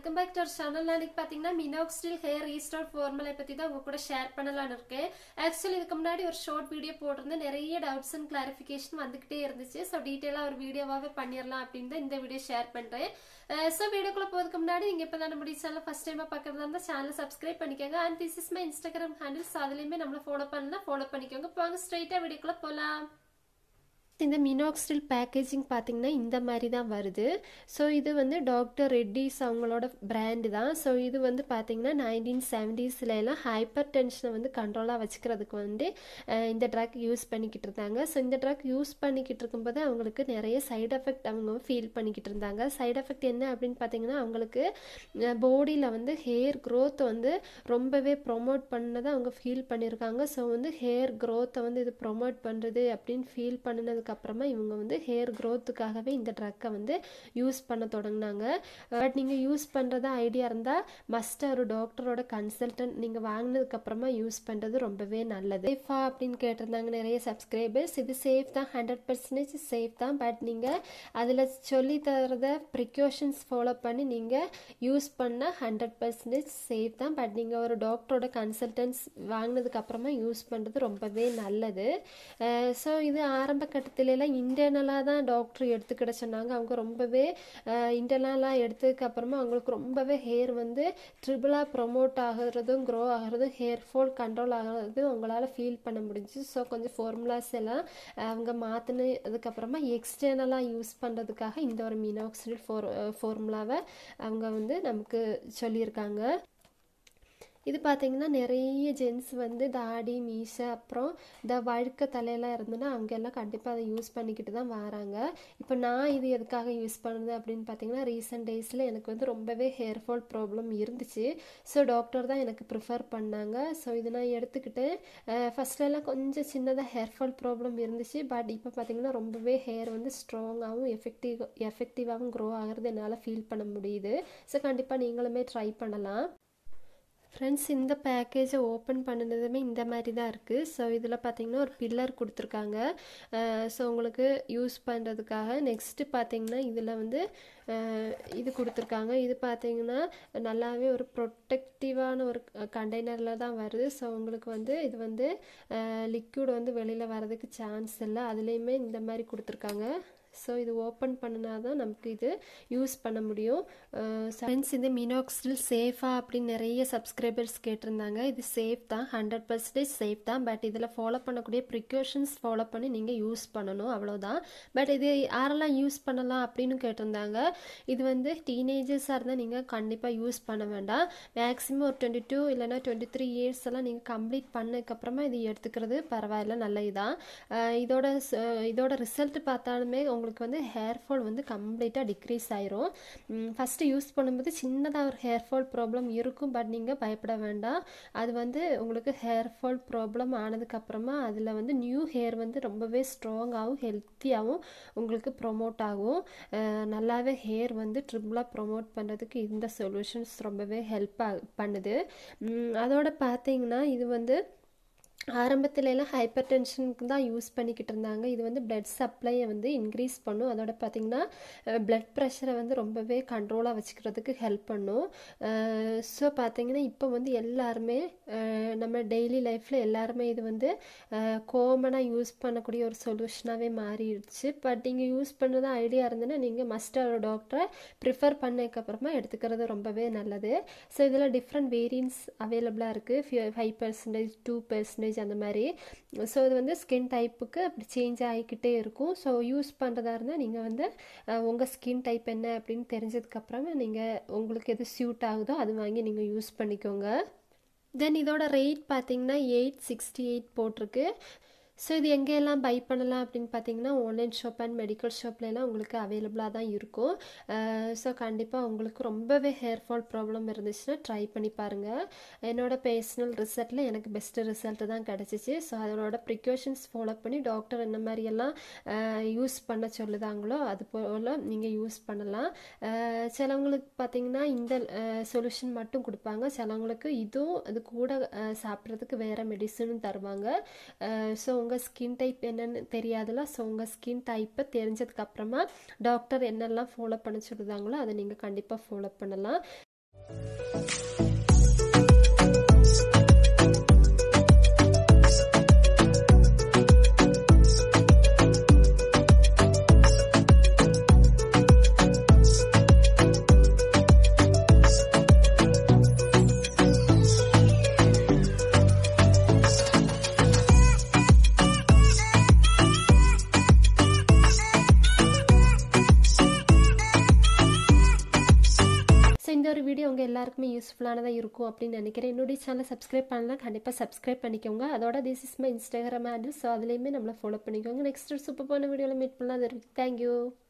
welcome back to our channel. நாளைக்கு பாத்தீங்கன்னா minoxidil hair restore formula பத்தி தான் உங்க கூட ஷேர் பண்ணலாம்னு இருக்கேன். ஆக்சுவலி இதுக்கு முன்னாடி ஒரு ஷார்ட் வீடியோ போட்டிருந்தேன். நிறைய டவுட்ஸ் அண்ட் கிளாரிஃபிகேஷன் வந்துகிட்டே இருந்துச்சு. சோ டீடைலா ஒரு வீடியோவாவே பண்ணிரலாம் அப்படினு தான் இந்த வீடியோ ஷேர் பண்றேன். சோ வீடியோக்குள்ள போறதுக்கு முன்னாடி நீங்க இப்பதான் நம்ம சேனலை ஃபர்ஸ்ட் டைமா பார்க்கறதா இருந்தா சேனலை சப்ஸ்கிரைப் பண்ணிக்கோங்க. and this is my Instagram handle. அதுலயுமே நம்மள ஃபாலோ பண்ணலாம், ஃபாலோ பண்ணிக்கோங்க. வாங்க ஸ்ட்ரைட்டா வீடியோக்குள்ள போலாம். இந்த minoxidil பேக்கேஜிங் பார்த்தீங்கன்னா இந்த மாதிரி தான் வருது. ஸோ இது வந்து டாக்டர் ரெட்டிஸ் அவங்களோட பிராண்டு தான். ஸோ இது வந்து பார்த்தீங்கன்னா 1970s எல்லாம் ஹைப்பர் டென்ஷனை வந்து கண்ட்ரோலாக வச்சுக்கிறதுக்கு வந்து இந்த ட்ரக் யூஸ் பண்ணிக்கிட்டு இருந்தாங்க. ஸோ இந்த ட்ரக் யூஸ் பண்ணிக்கிட்டு இருக்கும்போது அவங்களுக்கு நிறைய சைடு எஃபெக்ட் அவங்க ஃபீல் பண்ணிக்கிட்டு இருந்தாங்க. சைடு எஃபெக்ட் என்ன அப்படின்னு பார்த்தீங்கன்னா அவங்களுக்கு பாடியில் வந்து ஹேர் க்ரோத் வந்து ரொம்பவே ப்ரொமோட் பண்ணதை அவங்க ஃபீல் பண்ணியிருக்காங்க. ஸோ வந்து ஹேர் க்ரோத்தை வந்து இது ப்ரொமோட் பண்ணுறது அப்படின்னு ஃபீல் பண்ணினதுக்கு அப்புறமா இவங்க வந்து ஹேர் க்ரோத்துக்காகவே இந்த ட்ரக்கை வந்து யூஸ் பண்ண தொடங்கினாங்க. பட் நீங்கள் யூஸ் பண்ணுறதா ஐடியா இருந்தால் மஸ்ட்டாக ஒரு டாக்டரோட கன்சல்டன்ட் நீங்கள் வாங்கினதுக்கு அப்புறமா யூஸ் பண்ணுறது ரொம்பவே நல்லது. சேஃபா அப்படின்னு கேட்டிருந்தாங்க நிறைய சப்ஸ்கிரைபர்ஸ். இது சேஃப் தான், 100% சேஃப் தான். பட் நீங்கள் அதில் சொல்லி தரத ப்ரிகாஷன்ஸ் ஃபாலோ பண்ணி நீங்கள் யூஸ் பண்ணால் 100% சேஃப் தான். பட் நீங்கள் ஒரு டாக்டரோட கன்சல்டன்ஸ் வாங்கினதுக்கு அப்புறமா யூஸ் பண்ணுறது ரொம்பவே நல்லது. ஸோ இது ஆரம்ப கட்டத்தில் இன்டர்னலாக தான் டாக்டர் எடுத்துக்கிட சொன்னாங்க. அவங்க ரொம்பவே இன்டர்னலாக எடுத்ததுக்கு அப்புறமா அவங்களுக்கு ரொம்பவே ஹேர் வந்து ட்ரிபிளாக ப்ரொமோட் ஆகிறதும் க்ரோ ஆகிறதும் ஹேர் ஃபால் கண்ட்ரோல் ஆகிறதும் அவங்களால ஃபீல் பண்ண முடிஞ்சு. ஸோ கொஞ்சம் ஃபார்முலாஸ் எல்லாம் அவங்க மாற்றினதுக்கப்புறமா எக்ஸ்டர்னலாக யூஸ் பண்ணுறதுக்காக இந்த ஒரு minoxidil ஃபார்முலாவை அவங்க வந்து நமக்கு சொல்லியிருக்காங்க. இது பார்த்தீங்கன்னா நிறைய ஜென்ஸ் வந்து தாடி மீசை அப்புறம் இந்த வழுக்க தலையெல்லாம் இருந்ததுன்னா அவங்கெல்லாம் கண்டிப்பாக அதை யூஸ் பண்ணிக்கிட்டு தான் வராங்க. இப்போ நான் இது எதுக்காக யூஸ் பண்ணுறது அப்படின்னு பார்த்தீங்கன்னா ரீசெண்ட் டேஸில் எனக்கு வந்து ரொம்பவே ஹேர் ஃபால் ப்ராப்ளம் இருந்துச்சு. ஸோ டாக்டர் தான் எனக்கு ப்ரிஃபர் பண்ணாங்க. ஸோ இது நான் எடுத்துக்கிட்டு ஃபஸ்ட்லலாம் கொஞ்சம் சின்னதாக ஹேர் ஃபால் ப்ராப்ளம் இருந்துச்சு. பட் இப்போ பார்த்தீங்கன்னா ரொம்பவே ஹேர் வந்து ஸ்ட்ராங்காகவும் எஃபெக்டிவாகவும் க்ரோ ஆகிறது என்னால் ஃபீல் பண்ண முடியுது. ஸோ கண்டிப்பாக நீங்களுமே ட்ரை பண்ணலாம். ஃப்ரெண்ட்ஸ், இந்த பேக்கேஜை ஓப்பன் பண்ணினதுமே இந்த மாதிரி தான் இருக்குது. ஸோ இதில் பார்த்தீங்கன்னா ஒரு பில்லர் கொடுத்துருக்காங்க. ஸோ உங்களுக்கு யூஸ் பண்ணுறதுக்காக. நெக்ஸ்ட்டு பார்த்தீங்கன்னா இதில் வந்து இது கொடுத்துருக்காங்க. இது பார்த்தீங்கன்னா நல்லாவே ஒரு ப்ரொட்டக்டிவான ஒரு கண்டெய்னரில் தான் வருது. ஸோ உங்களுக்கு வந்து இது வந்து லிக்விட் வந்து வெளியில் வர்றதுக்கு சான்ஸ் இல்லை. அதுலேயுமே இந்த மாதிரி கொடுத்துருக்காங்க. ஸோ இது ஓப்பன் பண்ணினா தான் நமக்கு இது யூஸ் பண்ண முடியும். ஃப்ரெண்ட்ஸ், இந்த minoxidil சேஃபா அப்படின்னு நிறைய சப்ஸ்கிரைபர்ஸ் கேட்டிருந்தாங்க. இது சேஃப் தான், 100% சேஃப் தான். பட் இதில் ஃபாலோ பண்ணக்கூடிய ப்ரிகாஷன்ஸ் ஃபாலோ பண்ணி நீங்கள் யூஸ் பண்ணணும், அவ்வளோதான். பட் இது யாரெல்லாம் யூஸ் பண்ணலாம் அப்படின்னு கேட்டிருந்தாங்க. இது வந்து டீனேஜர்ஸாக இருந்தால் நீங்கள் கண்டிப்பாக யூஸ் பண்ண வேண்டாம். மேக்ஸிமம் ஒரு 22 இல்லைனா 23 இயர்ஸ் எல்லாம் நீங்கள் கம்ப்ளீட் பண்ணதுக்கப்புறமா இது எடுத்துக்கிறது பரவாயில்ல, நல்ல இதான். இதோட ரிசல்ட் பார்த்தாலுமே உங்களுக்கு வந்து ஹேர் ஃபால் வந்து கம்ப்ளீட்டாக டிக்ரீஸ் ஆயிரும். ஃபஸ்ட்டு யூஸ் பண்ணும்போது சின்னதாக ஒரு ஹேர் ஃபால் ப்ராப்ளம் இருக்கும். பட் நீங்கள் பயப்பட வேண்டாம். அது வந்து உங்களுக்கு ஹேர் ஃபால் ப்ராப்ளம் ஆனதுக்கப்புறமா அதில் வந்து நியூ ஹேர் வந்து ரொம்பவே ஸ்ட்ராங்காகவும் ஹெல்த்தியாகவும் உங்களுக்கு ப்ரொமோட் ஆகும். நல்லாவே ஹேர் வந்து ட்ரிபிளாக ப்ரொமோட் பண்ணுறதுக்கு இந்த சொல்யூஷன்ஸ் ரொம்பவே ஹெல்ப் பண்ணுது. அதோட பார்த்தீங்கன்னா இது வந்து ஆரம்பத்துல எல்லாம் ஹைப்பர் டென்ஷனுக்கு தான் யூஸ் பண்ணிக்கிட்டு இருந்தாங்க. இது வந்து பிளட் சப்ளையை வந்து இன்க்ரீஸ் பண்ணும். அதோட பார்த்தீங்கன்னா பிளட் ப்ரெஷரை வந்து ரொம்பவே கண்ட்ரோலாக வச்சுக்கிறதுக்கு ஹெல்ப் பண்ணும். ஸோ பார்த்தீங்கன்னா இப்போ வந்து எல்லாருமே நம்ம டெய்லி லைஃப்பில் எல்லாருமே இது வந்து காமனாக யூஸ் பண்ணக்கூடிய ஒரு சொல்யூஷனாகவே மாறிடுச்சு. பட் நீங்கள் யூஸ் பண்ணுறதா ஐடியா இருந்ததுன்னா நீங்கள் மஸ்ட்டாக ஒரு டாக்டரை ப்ரிஃபர் பண்ணதுக்கப்புறமா எடுத்துக்கிறது ரொம்பவே நல்லது. ஸோ இதில் டிஃப்ரெண்ட் வேரியன்ட்ஸ் அவைலபிளாக இருக்குது. 5%, 2% அந்த மாதிரி. ஸோ இது வந்து ஸ்கின் டைப்புக்கு அப்படி சேஞ்ச் ஆகிக்கிட்டே இருக்கும். ஸோ யூஸ் பண்ணுறதா இருந்தால் நீங்கள் வந்து உங்கள் ஸ்கின் டைப் என்ன அப்படின்னு தெரிஞ்சதுக்கப்புறமா நீங்கள் உங்களுக்கு எது சூட் ஆகுதோ அது வாங்கி நீங்கள் யூஸ் பண்ணிக்கோங்க. தென் இதோட ரேட் பார்த்தீங்கன்னா 868 போட்டிருக்கு. ஸோ இது எங்கெல்லாம் பை பண்ணலாம் அப்படின்னு பார்த்தீங்கன்னா ஆன்லைன் ஷாப் அண்ட் மெடிக்கல் ஷாப்லாம் உங்களுக்கு அவைலபிளாக தான் இருக்கும். ஸோ கண்டிப்பாக உங்களுக்கு ரொம்பவே ஹேர் ஃபால் ப்ராப்ளம் இருந்துச்சுன்னா ட்ரை பண்ணி பாருங்கள். என்னோடய பர்சனல் ரிசல்ட்டில் எனக்கு பெஸ்ட்டு ரிசல்ட்டு தான் கிடச்சிச்சு. ஸோ அதனோட ப்ரிகாஷன்ஸ் ஃபாலோ பண்ணி டாக்டர் என்ன மாதிரியெல்லாம் யூஸ் பண்ண சொல்லுதாங்களோ அது போல் நீங்கள் யூஸ் பண்ணலாம். சிலவங்களுக்கு பார்த்தீங்கன்னா இந்த சொல்யூஷன் மட்டும் கொடுப்பாங்க. சிலவங்களுக்கு இதுவும் அது கூட சாப்பிட்றதுக்கு வேறு மெடிசனும் தருவாங்க. ஸோ உங்கள் ஸ்கின் டைப் என்னன்னு தெரியாதுல. ஸோ உங்கள் ஸ்கின் டைப்பை தெரிஞ்சதுக்கப்புறமா டாக்டர் என்னெல்லாம் ஃபாலோ பண்ண சொல்லுதாங்களோ அதை நீங்கள் கண்டிப்பாக ஃபாலோ பண்ணலாம். இந்த ஒரு வீடியோ உங்கள் எல்லாருக்குமே யூஸ்ஃபுல்லானதாக இருக்கும் அப்படின்னு நினைக்கிறேன். என்னுடைய சேனலை சப்ஸ்கிரைப் பண்ணலாம், கண்டிப்பாக சப்ஸ்கிரைப் பண்ணிக்கோங்க. அதோட this is my Instagram handle, so அதுலேயுமே நம்மளை ஃபாலோ பண்ணிக்கோங்க. நெக்ஸ்ட் சூப்பரான வீடியோவில் மீட் பண்ணலாம். அது வரைக்கும் தேங்க்யூ.